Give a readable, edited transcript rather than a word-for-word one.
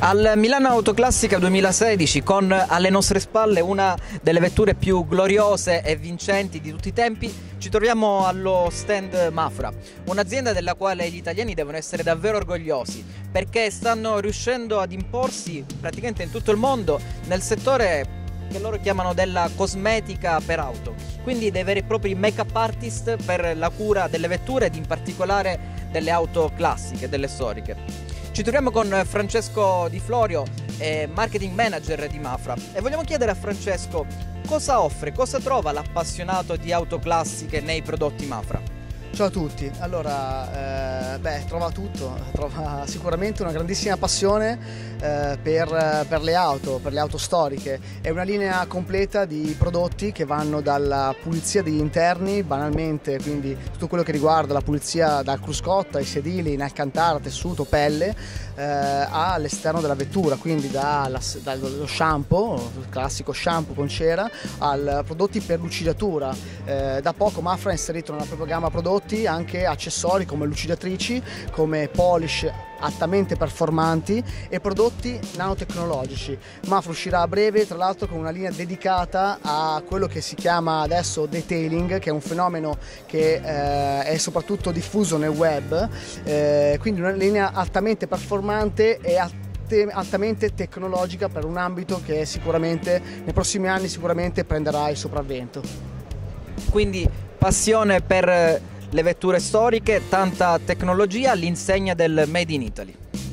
Al Milano Autoclassica 2016, con alle nostre spalle una delle vetture più gloriose e vincenti di tutti i tempi, ci troviamo allo stand Mafra, un'azienda della quale gli italiani devono essere davvero orgogliosi, perché stanno riuscendo ad imporsi praticamente in tutto il mondo nel settore che loro chiamano della cosmetica per auto, quindi dei veri e propri make-up artist per la cura delle vetture ed in particolare delle auto classiche, delle storiche. Ci troviamo con Francesco Di Florio, marketing manager di Mafra, e vogliamo chiedere a Francesco cosa offre, cosa trova l'appassionato di auto classiche nei prodotti Mafra. Ciao a tutti, allora trova tutto, trova sicuramente una grandissima passione per le auto storiche. È una linea completa di prodotti che vanno dalla pulizia degli interni, banalmente, quindi tutto quello che riguarda la pulizia dal cruscotto ai sedili, in alcantara, tessuto, pelle, all'esterno della vettura, quindi dallo shampoo, il classico shampoo con cera, a prodotti per lucidatura. Da poco Mafra ha inserito nella propria gamma prodotti anche accessori come lucidatrici, come polish altamente performanti e prodotti nanotecnologici. Mafra uscirà a breve, tra l'altro, con una linea dedicata a quello che si chiama adesso detailing, che è un fenomeno che è soprattutto diffuso nel web, quindi una linea altamente performante e altamente tecnologica per un ambito che sicuramente nei prossimi anni prenderà il sopravvento. Quindi passione per le vetture storiche, tanta tecnologia all'insegna del Made in Italy.